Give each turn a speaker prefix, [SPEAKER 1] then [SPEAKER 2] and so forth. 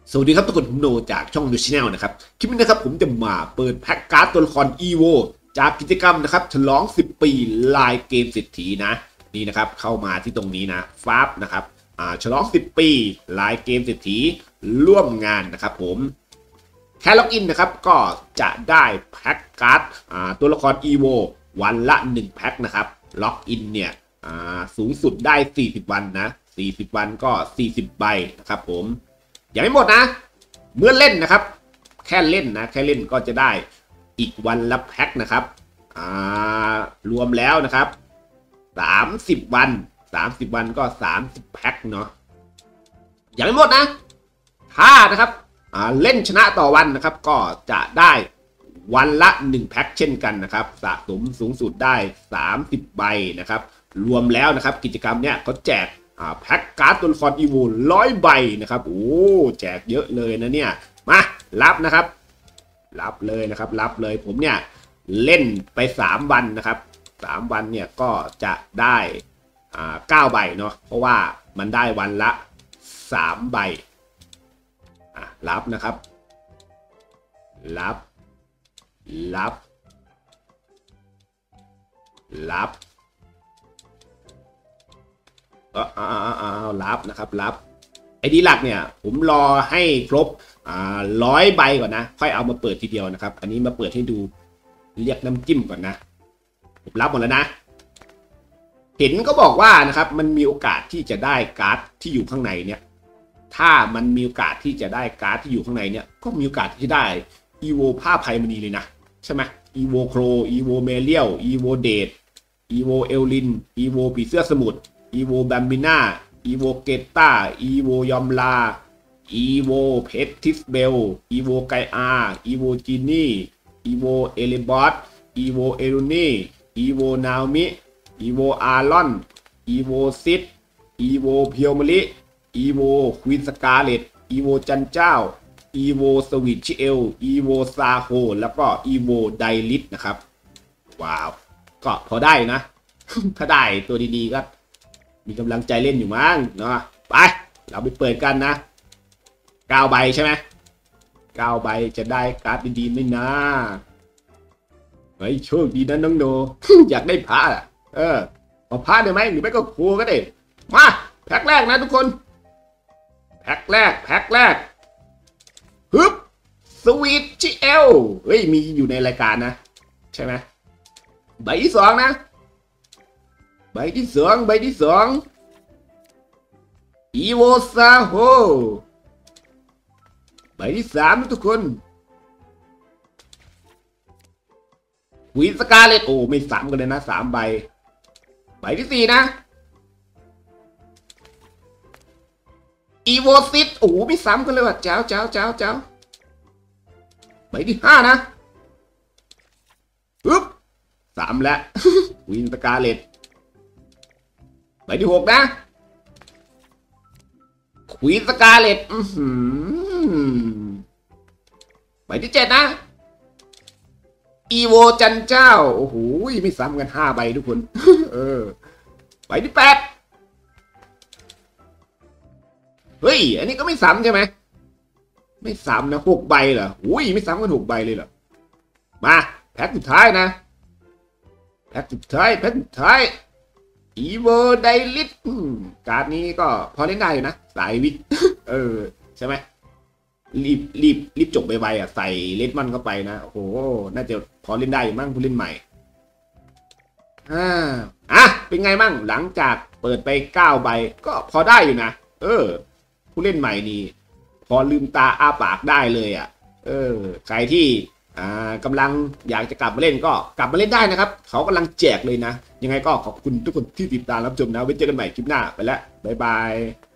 [SPEAKER 1] สวัสดีครับทุกคนผมโนจากช่องดูชแนลนะครับคลิปนี้นะครับผมจะมาเปิดแพ็กการ์ดตัวละคร EVO จากกิจกรรมนะครับฉลอง10 ปีลายเกมเศรษฐีนะนี่นะครับเข้ามาที่ตรงนี้นะฟับนะครับฉลอง10 ปีลายเกมเศรษฐีร่วมงานนะครับผมแค่ล็อกอินนะครับก็จะได้แพ็กการ์ดตัวละคร EVO วันละ1แพ็กนะครับล็อกอินเนี่ยสูงสุดได้40วันนะ40วันก็40ใบนะครับผมยังไม่หมดนะเมื่อเล่นนะครับแค่เล่นก็จะได้อีกวันละแพ็คนะครับรวมแล้วนะครับ30วันก็30แพ็คเนาะยังไม่หมดนะถ้านะครับเล่นชนะต่อวันนะครับก็จะได้วันละ1แพ็คเช่นกันนะครับสะสมสูงสุดได้30ใบนะครับรวมแล้วนะครับกิจกรรมเนี้ยเขาแจกแพ็คการ์ดตัวละครอีโว100 ใบนะครับโอ้แจกเยอะเลยนะเนี่ยมารับนะครับรับเลยนะครับรับเลยผมเนี่ยเล่นไป3วันนะครับ3วันเนี่ยก็จะได้9ใบเนาะเพราะว่ามันได้วันละ3ใบรับนะครับรับรับนะครับรับไอดีหลักเนี่ยผมรอให้ครบ100 ใบก่อนนะค่อยเอามาเปิดทีเดียวนะครับอันนี้มาเปิดให้ดูเรียกน้ำจิ้มก่อนนะผมรับหมดแล้วนะเห็นก็บอกว่านะครับมันมีโอกาสที่จะได้การ์ดที่อยู่ข้างในเนี่ยถ้ามันมีโอกาสที่จะได้การ์ดที่อยู่ข้างในเนี่ยก็มีโอกาสที่ได้อีโวผ้าไพมณีเลยนะใช่ไหมอีโวโครอีโวเมเลียลอีโวเดดอีโวเอลลินอีโวผีเสื้อสมุทรอีโวแบมบิน่าอีโวเกตตาอีโวยอมลาอีโวเพททิสเบลอีโวไกอาอีโวจินี่อีโวเอลิบอสอีโวเอลูนี่อีโวนามิอีโวอารอนอีโวซิดอีโวเพียวมลิอีโวควีนสกาเลตอีโวจันเจ้าอีโวสวิตชิเอลอีโวซาโฮแล้วก็อีโวไดลิสนะครับว้าวก็พอได้นะ ถ้าได้ตัวดีๆก็มีกำลังใจเล่นอยู่มั้งเนาะไปเราไปเปิดกันนะ9 ใบใช่ไหม9 ใบจะได้การ์ดดีๆไหมนะเฮ้ยโชคดีนะน้องโน อยากได้พระอ่ะเอาพระได้ไหมหรือไม่ก็ครูก็ได้มาแพ็คแรกนะทุกคนแพ็คแรกฮึบสวีทชิเอลเฮ้ยมีอยู่ในรายการนะใช่ไหมใบที่2นะใบที่สองอีโวซาโฮใบที่3นะทุกคนวีสกาเลตโอ้ไม่ซ้ำกันเลยนะ3 ใบใบที่4นะอีโวซิตโอ้ไม่ซ้ำกันเลยว่ะเจ้าใบที่5นะปึ๊บ3แล้ว วีสกาเลตใบที่6นะควีนสกาเลตใบที่7นะอีโวจันเจ้าโอ้โหไม่ซ้ำกัน5 ใบทุกคน ใบที่8เฮ้ยอันนี้ก็ไม่ซ้ำใช่ไหมไม่ซ้ำนะ6 ใบเหรออุ้ยไม่ซ้ำกัน6 ใบเลยเหรอมาแพ็คสุดท้ายนะแพ็คสุดท้ายอีโวไดลิสการ์ดนี้ก็พอเล่นได้อยู่นะสายวิก ใช่ไหมรีบจบไวๆใส่เลดมันเข้าไปนะโอ้โหน่าจะพอเล่นได้อยู่มั่งผู้เล่นใหม่เป็นไงมั่งหลังจากเปิดไป9 ใบก็พอได้อยู่นะผู้เล่นใหม่นี่พอลืมตาอ้าปากได้เลยใครที่กำลังอยากจะกลับมาเล่นก็กลับมาเล่นได้นะครับเขากำลังแจกเลยนะยังไงก็ขอบคุณทุกคนที่ติดตามรับชมนะไว้เจอกันใหม่คลิปหน้าไปแล้วบ๊ายบาย